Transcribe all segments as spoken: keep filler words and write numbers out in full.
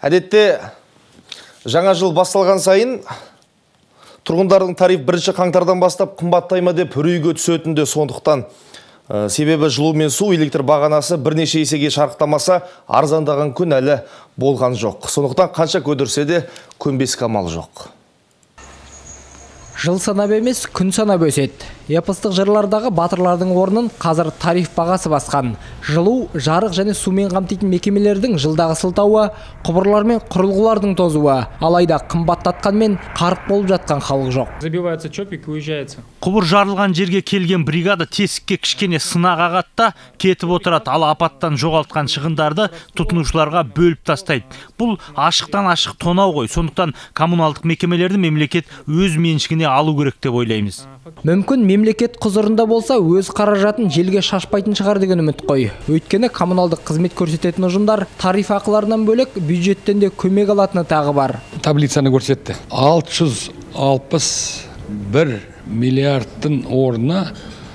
Әдетте жаңа жыл басталған сайын тұрғындардың тариф бірінші қаңтардан бастап қымбаттай ма деп үрейге түсетінді, сондықтан себебі жылу мен су электр бағанасы бірнеше есеге шарықтамаса арзандаған күн әлі болған жоқ. Сондықтан қанша көдірсе де көнбеске амал жоқ. Жыл санап емес, күн санап өседі. Эпостық жырлардағы батырлардың орнын қазір тариф бағасы басқан. Жылу, жарық және сумен қамтитын мекемелердің жылдағы сылтауы, құбырлар мен құрылғылардың тозуы. Алайда қымбаттатқанмен қарық болып жатқан халық жоқ. Забивается чопик и уезжается. Құбыр жарылған жерге келген бригада тесікке кішкене сынақ ағатта кетіп отырады, ал апаттан жоғалтқан шығындарды тұтынушыларға бөліп тастайды. Бұл ашықтан ашық тонау ғой. Сондықтан коммуналдық мекемелерді мемлекет өз меншігіне алу керек деп ойлаймыз. Мүмкін мемлекет құзырында болса, өз қаражатын желге шашпайтын шығар деген үміт қой. Өйткені коммуналдық қызмет көрсететін ұжымдар тариф ақыларынан бөлек бюджеттен де көмек алатыны тағы бар. Таблицаны көрсетті. алты жүз алпыс бір миллиардтың орнына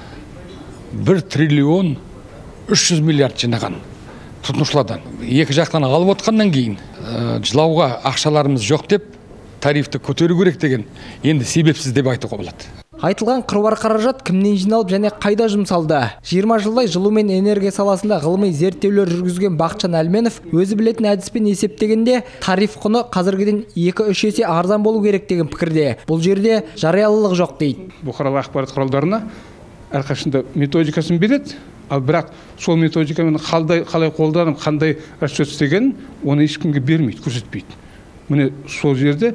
бір триллион үш жүз миллиард жинаған тұтынушылардан. Екі жақтан алып отқаннан кейін жылауға ақшаларымыз жоқ деп тарифті көтеру керек деген енді себепсіз деп айтуға болады. Айтылған қыруар қаражат кімнен жиналып және қайда жұмсалды? жиырма жылдай жылу мен энергия саласында ғылыми зерттеулер жүргізген Бақытжан Әлменов өзі білетін әдіспен есептегенде тариф құны қазіргіден екі-үш есе арзан болу керек деген пікірде. Бұл жерде жариялылық жоқ дейді. Бұқаралық ақпарат құралдарына әрқашанда методикасын береді, ал бірақ сол методикамен қалай қалай қолданып, қандай расчет істегенін оны ешкімге бермейді, көрсетпейді. Міне сол жерде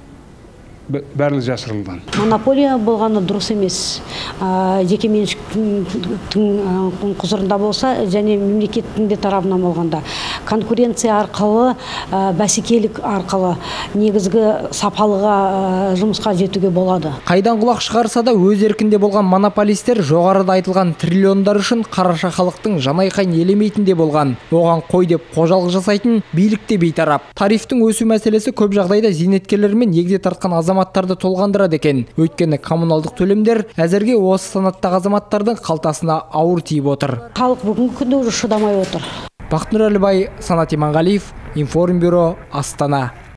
бәрі жасырылған. Монополия болғаны дұрыс емес. Жеке меншіктің құзырында болса, және мемлекеттің де тарапынан болғанда. Конкуренция арқылы, бәсекелік арқылы негізгі сапалыға жұмысқа жетуге болады. Қайдан құлақ шығарса да өз еркінде болған монополистер жоғарыда айтылған триллиондар үшін қараша халықтың жанайқайын елемейтін де болған. Оған қой деп қожалық жасайтын билік те бейтарап. Тарифтің өсу мәселесі көп жағдайда зейнеткерлер мен егде тартқан азаматтарды толғандырады екен. Өйткені коммуналдық төлемдер әзірге осы санаттағы азаматтардың қалтасына ауыр тиіп отыр. Халық бүгінгі күнде уже шыдамай отыр. Бақытнұр Әлібай, Санат Иманғалиев, Информбюро, Астана.